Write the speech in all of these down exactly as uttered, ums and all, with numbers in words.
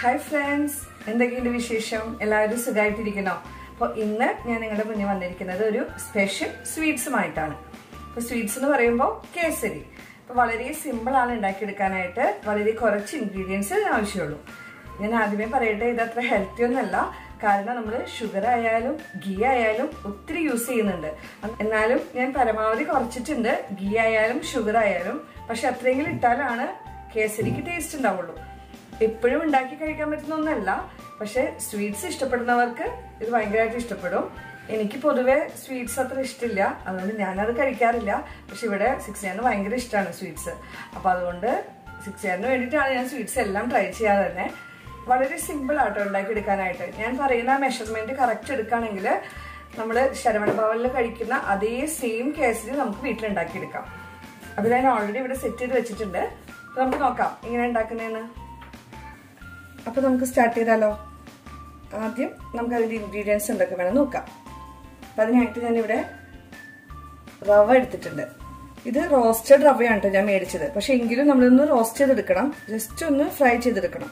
Hi friends, എന്തൊക്കെയുണ്ട് വിശേഷം? എല്ലാവരും സുഖമായിട്ടിരിക്കണോ? അപ്പോൾ ഇന്ന് ഞാൻ നിങ്ങളുടെ മുന്നിൽ വന്നിരിക്കുന്നത് ഒരു സ്പെഷ്യൽ സ്വീറ്റ്സുമായിട്ടാണ്. അപ്പോൾ സ്വീറ്റ്സ് എന്ന് പറയുമ്പോൾ കേസരി. അപ്പോൾ വളരെ സിമ്പിൾ ആണ് ഉണ്ടാക്കിയെടുക്കാനായിട്ട്, വളരെ കുറച്ച് ഇൻഗ്രീഡിയൻസ് ആവശ്യമുള്ളൂ. ഞാൻ ആദ്യമേ പറയട്ടെ, ഇത് അത്ര ഹെൽത്തി ഒന്നല്ല. കാരണം നമ്മൾ ഷുഗർ ആയാലും ഗീ ആയാലും ഒത്തിരി യൂസ് ചെയ്യുന്നുണ്ട്. എന്നാലും ഞാൻ പരമാവധി കുറച്ചിട്ടുണ്ട്, ഗീ ആയാലും ഷുഗർ ആയാലും. പക്ഷെ അത്രയെങ്കിലും ഇട്ടാലാണ് കേസരിക്ക് ടേസ്റ്റ് ഉണ്ടാവുള്ളൂ. എപ്പോഴും ഉണ്ടാക്കി കഴിക്കാൻ പറ്റുന്ന ഒന്നല്ല, പക്ഷെ സ്വീറ്റ്സ് ഇഷ്ടപ്പെടുന്നവർക്ക് ഇത് ഭയങ്കരമായിട്ട് ഇഷ്ടപ്പെടും. എനിക്ക് പൊതുവെ സ്വീറ്റ്സ് അത്ര ഇഷ്ടമില്ല, അതുകൊണ്ട് ഞാനത് കഴിക്കാറില്ല. പക്ഷെ ഇവിടെ സിക്സിയാന് ഭയങ്കര ഇഷ്ടമാണ് സ്വീറ്റ്സ്. അപ്പം അതുകൊണ്ട് സിക്സിയാന് വേണ്ടിയിട്ടാണ് ഞാൻ സ്വീറ്റ്സ് എല്ലാം ട്രൈ ചെയ്യാതെ തന്നെ. വളരെ സിമ്പിൾ ആട്ടോ ഉണ്ടാക്കിയെടുക്കാനായിട്ട്. ഞാൻ പറയുന്ന മെഷർമെന്റ് കറക്റ്റ് എടുക്കുകയാണെങ്കിൽ നമ്മൾ ശരവണ ഭവനിൽ കഴിക്കുന്ന അതേ സെയിം കേസരി നമുക്ക് വീട്ടിലുണ്ടാക്കിയെടുക്കാം. അത് ഞാൻ ഓൾറെഡി ഇവിടെ സെറ്റ് ചെയ്ത് വെച്ചിട്ടുണ്ട്. നമുക്ക് നോക്കാം എങ്ങനെ ഉണ്ടാക്കുന്നതെന്ന്. അപ്പോൾ നമുക്ക് സ്റ്റാർട്ട് ചെയ്താലോ? ആദ്യം നമുക്ക് അതിൻ്റെ ഇൻഗ്രീഡിയൻസ് എന്തൊക്കെ വേണം നോക്കാം. അപ്പം അതിനായിട്ട് ഞാനിവിടെ റവ എടുത്തിട്ടുണ്ട്. ഇത് റോസ്റ്റഡ് റവയാണ് കേട്ടോ ഞാൻ മേടിച്ചത്. പക്ഷെ എങ്കിലും നമ്മളൊന്ന് റോസ്റ്റ് ചെയ്തെടുക്കണം, ജസ്റ്റ് ഒന്ന് ഫ്രൈ ചെയ്തെടുക്കണം.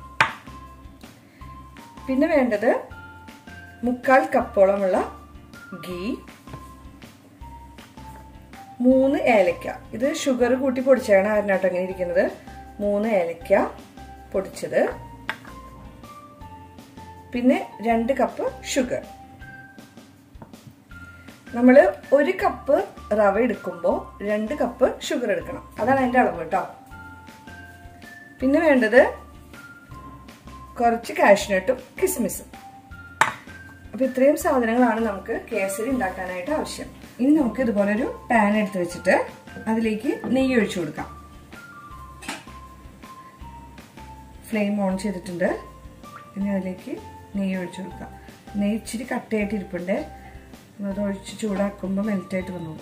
പിന്നെ വേണ്ടത് മുക്കാൽ കപ്പോളമുള്ള ഗീ, മൂന്ന് ഏലക്ക. ഇത് ഷുഗർ കൂട്ടി പൊടിച്ചാണ് അതിനകത്ത് അങ്ങനെ ഇരിക്കുന്നത്. മൂന്ന് ഏലക്ക പൊടിച്ചത്, പിന്നെ രണ്ട് കപ്പ് ഷുഗർ. നമ്മൾ ഒരു കപ്പ് റവ എടുക്കുമ്പോൾ രണ്ട് കപ്പ് ഷുഗർ എടുക്കണം, അതാണ് അതിൻ്റെ അളവ് കേട്ടോ. പിന്നെ വേണ്ടത് കുറച്ച് കാഷ്നട്ടും കിസ്മിസും. അപ്പൊ ഇത്രയും സാധനങ്ങളാണ് നമുക്ക് കേസരി ഉണ്ടാക്കാനായിട്ട് ആവശ്യം. ഇനി നമുക്ക് ഇതുപോലൊരു പാൻ എടുത്ത് വെച്ചിട്ട് അതിലേക്ക് നെയ്യ് ഒഴിച്ചു കൊടുക്കാം. ഫ്ലെയിം ഓൺ ചെയ്തിട്ടുണ്ട്. ഇനി അതിലേക്ക് നെയ്യ് ഒഴിച്ചു കൊടുക്കാം. നെയ്യ് ഇച്ചിരി കട്ടയായിട്ട് ഇരിപ്പുണ്ട്, അത് ഒഴിച്ച് ചൂടാക്കുമ്പോൾ മെൽറ്റായിട്ട് വന്നോളൂ.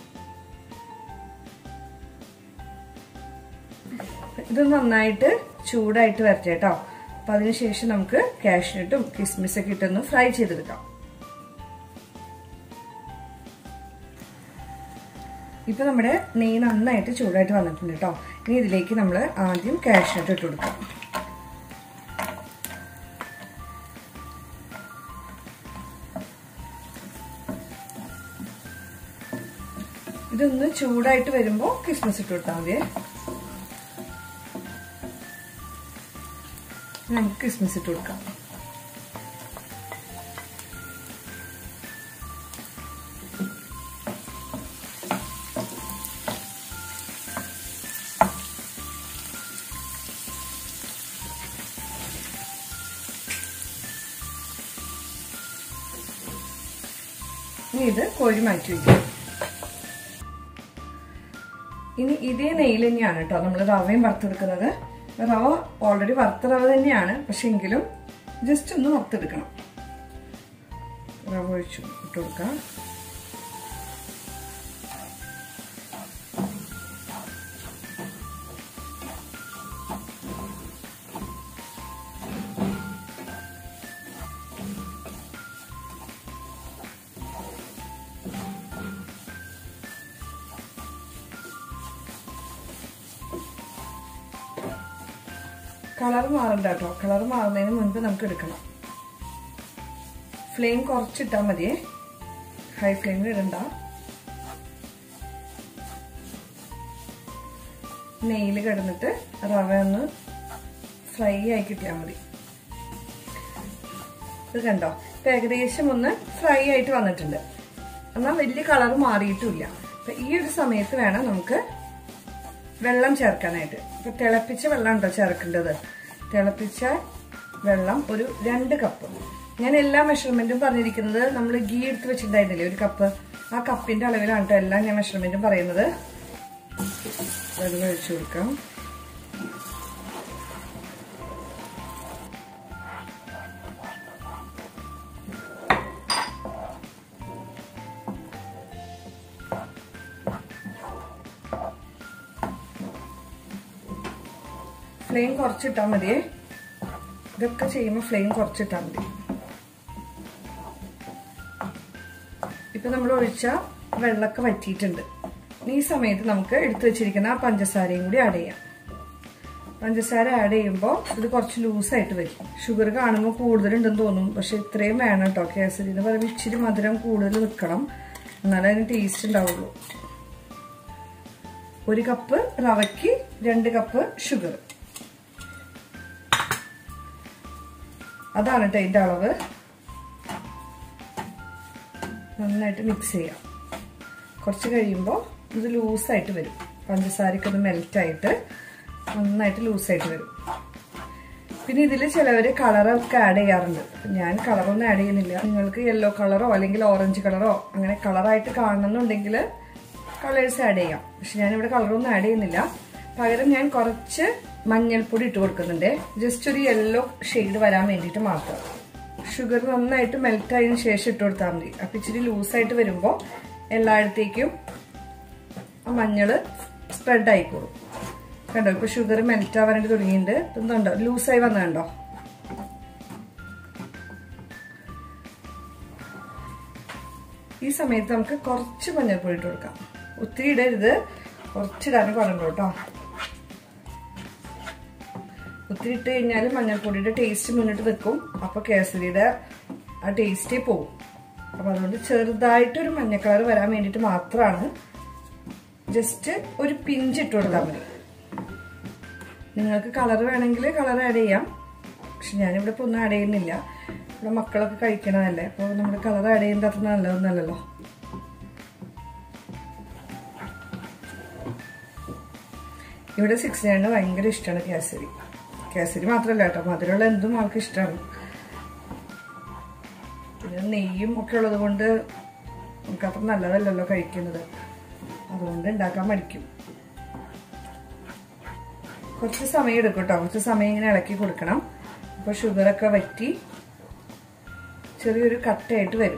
ഇത് നന്നായിട്ട് ചൂടായിട്ട് വരട്ടെ കേട്ടോ. അപ്പം അതിനുശേഷം നമുക്ക് കാഷ്നട്ടും കിസ്മിസൊക്കെ ഇട്ടൊന്ന് ഫ്രൈ ചെയ്തെടുക്കാം. ഇപ്പം നമ്മുടെ നെയ്യ് നന്നായിട്ട് ചൂടായിട്ട് വന്നിട്ടുണ്ട് കേട്ടോ. ഇനി ഇതിലേക്ക് നമ്മൾ ആദ്യം കാഷ്നട്ട് ഇട്ട് കൊടുക്കാം. ഇതൊന്ന് ചൂടായിട്ട് വരുമ്പോൾ കിസ്മിസ് ഇട്ട് കൊടുത്താൽ മതി. നമുക്ക് കിസ്മിസ് ഇട്ട് കൊടുക്കാം. ഇനി ഇത് കോരി മാറ്റി വയ്ക്കും. ഇനി ഇതേ നെയ്യിൽ തന്നെയാണ് കേട്ടോ നമ്മൾ റവയും വറുത്തെടുക്കുന്നത്. റവ ഓൾറെഡി വറുത്ത റവ തന്നെയാണ്, പക്ഷെ എങ്കിലും ജസ്റ്റ് ഒന്ന് വറുത്തെടുക്കണം. റവ ഒഴിച്ചു ഇട്ട് കൊടുക്കാം. കളർ മാറണ്ട കേട്ടോ, കളർ മാറുന്നതിന് മുൻപ് നമുക്ക് എടുക്കണം. ഫ്ലെയിം കുറച്ചിട്ടാൽ മതിയേ, ഹൈ ഫ്ലെയിമിൽ ഇടണ്ട. നെയ്യിൽ കിടന്നിട്ട് റവ ഒന്ന് ഫ്രൈ ആയി കിട്ടിയാൽ മതി. ഇത് കണ്ടോ, ഇപ്പം ഏകദേശം ഒന്ന് ഫ്രൈ ആയിട്ട് വന്നിട്ടുണ്ട്. എന്നാൽ വലിയ കളർ മാറിയിട്ടുമില്ല. അപ്പം ഈ ഒരു സമയത്ത് വേണം നമുക്ക് വെള്ളം ചേർക്കാനായിട്ട്. ഇപ്പൊ തിളപ്പിച്ച വെള്ളം ഉണ്ടോ ചേർക്കേണ്ടത്. തിളപ്പിച്ച വെള്ളം ഒരു രണ്ട് കപ്പ്. ഞാൻ എല്ലാ മെഷർമെന്റും പറഞ്ഞിരിക്കുന്നത് നമ്മൾ ഗീ എടുത്ത് വെച്ചിട്ടുണ്ടായിരുന്നില്ലേ ഒരു കപ്പ്, ആ കപ്പിന്റെ അളവിലാണ് കേട്ടോ എല്ലാം ഞാൻ മെഷർമെന്റും പറയുന്നത്. വെള്ളം ഒഴിച്ചു കൊടുക്കാം. ഫ്ലെയിം കുറച്ചിട്ടാൽ മതിയേ. ഇതൊക്കെ ചെയ്യുമ്പോൾ ഫ്ലെയിം കുറച്ചിട്ടാൽ മതി. ഇപ്പൊ നമ്മൾ ഒഴിച്ച വെള്ളമൊക്കെ വറ്റിയിട്ടുണ്ട്. ഈ സമയത്ത് നമുക്ക് എടുത്തു വെച്ചിരിക്കുന്ന ആ പഞ്ചസാരയും കൂടി ആഡ് ചെയ്യാം. പഞ്ചസാര ആഡ് ചെയ്യുമ്പോൾ ഇത് കുറച്ച് ലൂസായിട്ട് വരും. ഷുഗർ കാണുമ്പോൾ കൂടുതലുണ്ടെന്ന് തോന്നും, പക്ഷെ ഇത്രയും വേണം കേട്ടോ. കേസരി എന്ന് പറയുമ്പോൾ ഇച്ചിരി മധുരം കൂടുതൽ നിൽക്കണം, എന്നാലേ അതിന് ടേസ്റ്റ് ഉണ്ടാവുള്ളൂ. ഒരു കപ്പ് റവയ്ക്ക് രണ്ട് കപ്പ് ഷുഗർ, അതാണ് കേട്ടോ ഇതിൻ്റെ അളവ്. നന്നായിട്ട് മിക്സ് ചെയ്യാം. കുറച്ച് കഴിയുമ്പോൾ ഇത് ലൂസായിട്ട് വരും. പഞ്ചസാരക്കൊന്ന് മെൽറ്റായിട്ട് നന്നായിട്ട് ലൂസായിട്ട് വരും. പിന്നെ ഇതിൽ ചിലവർ കളറൊക്കെ ആഡ് ചെയ്യാറുണ്ട്. ഞാൻ കളറൊന്നും ആഡ് ചെയ്യുന്നില്ല. നിങ്ങൾക്ക് യെല്ലോ കളറോ അല്ലെങ്കിൽ ഓറഞ്ച് കളറോ അങ്ങനെ കളറായിട്ട് കാണണമെന്നുണ്ടെങ്കിൽ കളേഴ്സ് ആഡ് ചെയ്യാം. പക്ഷെ ഞാനിവിടെ കളറൊന്നും ആഡ് ചെയ്യുന്നില്ല. പകരം ഞാൻ കുറച്ച് മഞ്ഞൾപ്പൊടി ഇട്ട് കൊടുക്കുന്നുണ്ട്, ജസ്റ്റ് ഒരു യെല്ലോ ഷെയ്ഡ് വരാൻ വേണ്ടിയിട്ട് മാത്രം. ഷുഗർ നന്നായിട്ട് മെൽറ്റ് ആയതിനു ശേഷം ഇട്ട് കൊടുത്താൽ മതി. അപ്പം ഇച്ചിരി ലൂസായിട്ട് വരുമ്പോൾ എല്ലായിടത്തേക്കും ആ മഞ്ഞള് സ്പ്രെഡ് ആയിക്കോളും. കണ്ടോ, ഇപ്പൊ ഷുഗർ മെൽറ്റ് ആവാനായിട്ട് തുടങ്ങിയിട്ടുണ്ട്. എന്തുണ്ടോ ലൂസായി വന്നതുണ്ടോ? ഈ സമയത്ത് നമുക്ക് കുറച്ച് മഞ്ഞൾപ്പൊടി ഇട്ട് കൊടുക്കാം. ഒത്തിരി ഇടരുത്, കുറച്ചിടാനും പറഞ്ഞു കേട്ടോ. ഒത്തിരി ഇട്ട് കഴിഞ്ഞാൽ മഞ്ഞൾപ്പൊടിയുടെ ടേസ്റ്റ് മുന്നിട്ട് നിൽക്കും, അപ്പൊ കേസരിയുടെ ആ ടേസ്റ്റേ പോകും. അപ്പൊ അതുകൊണ്ട് ചെറുതായിട്ടൊരു മഞ്ഞ കളർ വരാൻ വേണ്ടിയിട്ട് മാത്രമാണ് ജസ്റ്റ് ഒരു പിഞ്ച് ഇട്ട് കൊടുത്താൽ മതി. നിങ്ങൾക്ക് കളർ വേണമെങ്കിൽ കളർ ആഡ് ചെയ്യാം, പക്ഷെ ഞാനിവിടെ ഇപ്പോൾ ഒന്നും ആഡ് ചെയ്യുന്നില്ല. ഇവിടെ മക്കളൊക്കെ കഴിക്കണതല്ലേ, അപ്പോൾ നമ്മൾ കളർ ആഡ് ചെയ്യുന്നത് അത്ര നല്ലതൊന്നല്ലല്ലോ. ഇവിടെ സിക്സ് നയന് ഭയങ്കര ഇഷ്ടമാണ് കേസരി. കേസരി മാത്രമല്ല കേട്ടോ, മധുരമുള്ള എന്തും ആൾക്ക് ഇഷ്ടമാണ്. പിന്നെ നെയ്യും ഒക്കെ ഉള്ളത് കൊണ്ട് നമുക്ക് അത്ര നല്ലതല്ലല്ലോ കഴിക്കുന്നത്, അതുകൊണ്ട് ഉണ്ടാക്കാൻ മടിക്കും. കുറച്ച് സമയം എടുക്കും കേട്ടോ, കുറച്ച് സമയം ഇങ്ങനെ ഇളക്കി കൊടുക്കണം. അപ്പോൾ ഷുഗറൊക്കെ വറ്റി ചെറിയൊരു കട്ടയായിട്ട് വരും.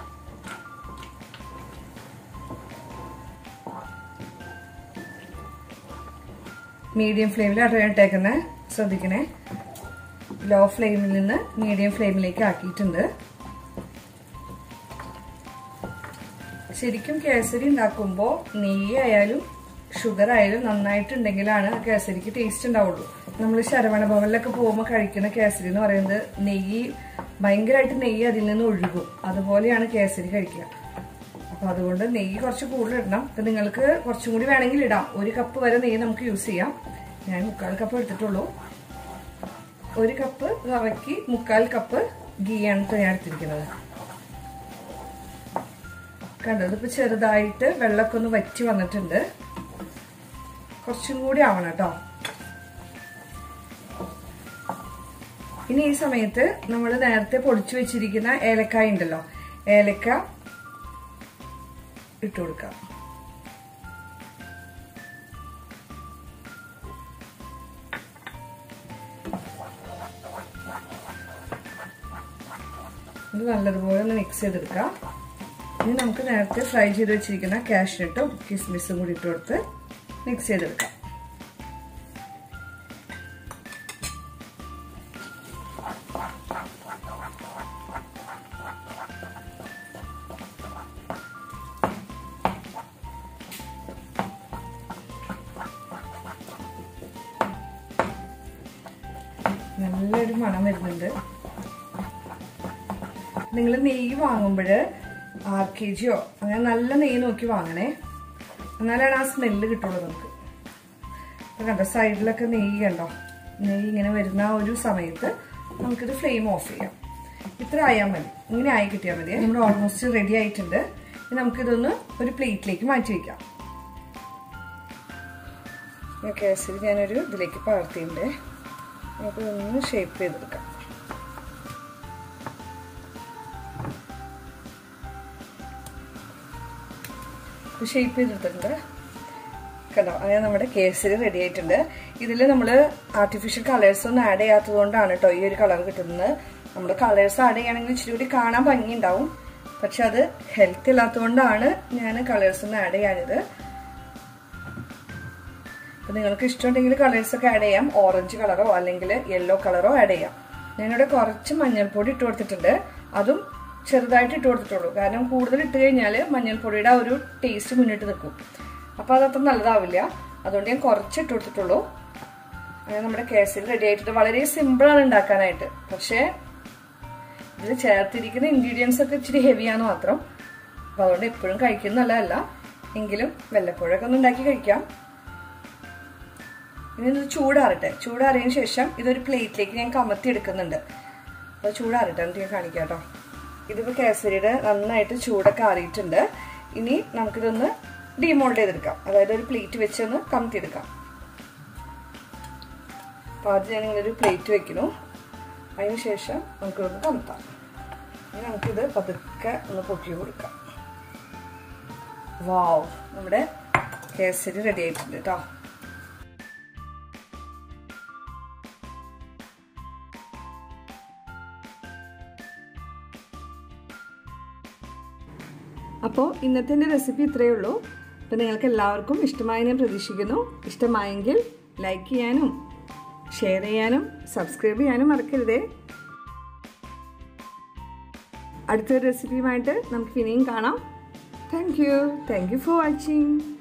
മീഡിയം ഫ്ലെയിമിലാണ് ഇട്ടേക്കുന്നത്, ശ്രദ്ധിക്കണേ. ലോ ഫ്ലെയിമിൽ നിന്ന് മീഡിയം ഫ്ലെയിമിലേക്ക് ആക്കിയിട്ടുണ്ട്. ശരിക്കും കേസരി ഉണ്ടാക്കുമ്പോൾ നെയ്യ് ആയാലും ഷുഗർ ആയാലും നന്നായിട്ടുണ്ടെങ്കിലാണ് കേസരിക്ക് ടേസ്റ്റ് ഉണ്ടാവുള്ളൂ. നമ്മൾ ശരവണ ഭവനിലൊക്കെ പോകുമ്പോൾ കഴിക്കുന്ന കേസരി എന്ന് പറയുന്നത് നെയ്യ് ഭയങ്കരമായിട്ട് നെയ്യ് അതിൽ നിന്ന് ഒഴുകും, അതുപോലെയാണ് കേസരി കഴിക്കുക. അപ്പൊ അതുകൊണ്ട് നെയ്യ് കുറച്ച് കൂടുതൽ ഇടണം. അപ്പൊ നിങ്ങൾക്ക് കുറച്ചും കൂടി വേണമെങ്കിൽ ഇടാം. ഒരു കപ്പ് വരെ നെയ്യ് നമുക്ക് യൂസ് ചെയ്യാം. ഞാൻ മുക്കാൽ കപ്പ് എടുത്തിട്ടുള്ളൂ. ഒരു കപ്പ് റവയ്ക്ക് മുക്കാൽ കപ്പ് ഗീയാണ് തയ്യാറെടുത്തിരിക്കുന്നത്. കണ്ടത് ഇപ്പൊ ചെറുതായിട്ട് വെള്ളമൊക്കെ ഒന്ന് വറ്റി വന്നിട്ടുണ്ട്. കുറച്ചും കൂടി ആവണം കേട്ടോ. ഇനി ഈ സമയത്ത് നമ്മൾ നേരത്തെ പൊടിച്ചു വെച്ചിരിക്കുന്ന ഏലക്കായ ഉണ്ടല്ലോ, ഏലക്ക ഇട്ട് കൊടുക്കാം. ഇത് നല്ലതുപോലെ ഒന്ന് മിക്സ് ചെയ്തെടുക്കാം. ഇനി നമുക്ക് നേരത്തെ ഫ്രൈ ചെയ്ത് വെച്ചിരിക്കുന്ന കാഷ്നട്ടും കിസ്മിസും കൂടി ഇട്ട് കൊടുത്ത് മിക്സ് ചെയ്തെടുക്കാം. നല്ലൊരു മണം വരുന്നുണ്ട്. നിങ്ങൾ നെയ്യ് വാങ്ങുമ്പോൾ ആർ കെ ജിയോ അങ്ങനെ നല്ല നെയ്യ് നോക്കി വാങ്ങണേ, എന്നാലാണ് ആ സ്മെല്ല് കിട്ടുള്ളൂ നമുക്ക്. കണ്ടോ സൈഡിലൊക്കെ നെയ്യ് കണ്ടോ, നെയ്യ് ഇങ്ങനെ വരുന്ന ഒരു സമയത്ത് നമുക്കിത് ഫ്ലെയിം ഓഫ് ചെയ്യാം. ഇത്ര ആയാൽ മതി, ഇങ്ങനെ ആയി കിട്ടിയാൽ മതി. നമ്മുടെ ഓൾമോസ്റ്റ് റെഡി ആയിട്ടുണ്ട്. നമുക്കിതൊന്ന് ഒരു പ്ലേറ്റിലേക്ക് മാറ്റി വയ്ക്കാം. കേസരി ഞാനൊരു ഇതിലേക്ക് പകർത്തിയിട്ടുണ്ട്. നമുക്കിതൊന്ന് ഷേപ്പ് ചെയ്തെടുക്കാം. ഷേപ്പ് ചെയ്തെടുത്തിട്ടുണ്ട് കണ്ടോ. അങ്ങനെ നമ്മുടെ കേസരി റെഡി ആയിട്ടുണ്ട്. ഇതിൽ നമ്മൾ ആർട്ടിഫിഷ്യൽ കളേഴ്സ് ഒന്നും ആഡ് ചെയ്യാത്തത് കൊണ്ടാണ് കേട്ടോ ഈ ഒരു കളർ കിട്ടുന്നത്. നമ്മൾ കളേഴ്സ് ആഡ് ചെയ്യുകയാണെങ്കിൽ ഇച്ചിരി കൂടി കാണാൻ ഭംഗി ഉണ്ടാവും, പക്ഷെ അത് ഹെൽത്ത് ഇല്ലാത്തത് കൊണ്ടാണ് ഞാൻ കളേഴ്സ് ഒന്നും ആഡ് ചെയ്യാഞ്ഞത്. അപ്പൊ നിങ്ങൾക്ക് ഇഷ്ടമുണ്ടെങ്കിൽ കളേഴ്സ് ഒക്കെ ആഡ് ചെയ്യാം. ഓറഞ്ച് കളറോ അല്ലെങ്കിൽ യെല്ലോ കളറോ ആഡ് ചെയ്യാം. ഞാനിവിടെ കുറച്ച് മഞ്ഞൾപ്പൊടി ഇട്ട് കൊടുത്തിട്ടുണ്ട്, അതും ചെറുതായിട്ട് ഇട്ട് കൊടുത്തിട്ടുള്ളൂ. കാരണം കൂടുതൽ ഇട്ട് കഴിഞ്ഞാൽ മഞ്ഞൾപ്പൊടിയുടെ ആ ഒരു ടേസ്റ്റ് മുന്നിട്ട് നിൽക്കും, അപ്പോൾ അതത്ര നല്ലതാവില്ല. അതുകൊണ്ട് ഞാൻ കുറച്ച് ഇട്ട് കൊടുത്തിട്ടുള്ളൂ. അങ്ങനെ നമ്മുടെ കേസരി റെഡി ആയിട്ടുണ്ട്. വളരെ സിമ്പിളാണ് ഉണ്ടാക്കാനായിട്ട്. പക്ഷേ ഇതിൽ ചേർത്തിരിക്കുന്ന ഇൻഗ്രീഡിയൻസ് ഒക്കെ ഇച്ചിരി ഹെവിയാണ് മാത്രം. അപ്പോൾ അതുകൊണ്ട് എപ്പോഴും കഴിക്കുന്നതല്ല, എങ്കിലും വല്ലപ്പോഴൊക്കെ ഒന്ന് ഉണ്ടാക്കി കഴിക്കാം. ഇനി ഇത് ചൂടാറട്ടെ. ചൂടാറിയതിന് ശേഷം ഇതൊരു പ്ലേറ്റിലേക്ക് ഞാൻ കമത്തി എടുക്കുന്നുണ്ട്. അപ്പോൾ ചൂടാറട്ടെ എന്നിട്ട് ഞാൻ കാണിക്കാം കേട്ടോ. ഇതിപ്പോൾ കേസരിയുടെ നന്നായിട്ട് ചൂടൊക്കെ ആറിയിട്ടുണ്ട്. ഇനി നമുക്കിതൊന്ന് ഡിമോൾഡ് ചെയ്തെടുക്കാം. അതായത് ഒരു പ്ലേറ്റ് വെച്ചൊന്ന് കമത്തിയെടുക്കാം. അപ്പോൾ ആദ്യം ഞാനിങ്ങനെ ഒരു പ്ലേറ്റ് വെക്കുന്നു. അതിന് ശേഷം നമുക്കിതൊന്ന് കമത്താം. ഇനി നമുക്കിത് പതുക്കെ ഒന്ന് പൊക്കി കൊടുക്കാം. വാവ്, നമ്മുടെ കേസരി റെഡി ആയിട്ടുണ്ട് കേട്ടോ. അപ്പോൾ ഇന്നത്തെ എൻ്റെ റെസിപ്പി ഇത്രയേ ഉള്ളൂ. അപ്പോൾ നിങ്ങൾക്ക് എല്ലാവർക്കും ഇഷ്ടമായി ഞാൻ പ്രതീക്ഷിക്കുന്നു. ഇഷ്ടമായെങ്കിൽ ലൈക്ക് ചെയ്യാനും ഷെയർ ചെയ്യാനും സബ്സ്ക്രൈബ് ചെയ്യാനും മറക്കരുതേ. അടുത്തൊരു റെസിപ്പിയുമായിട്ട് നമുക്ക് ഇനിയും കാണാം. Thank you thank you for watching.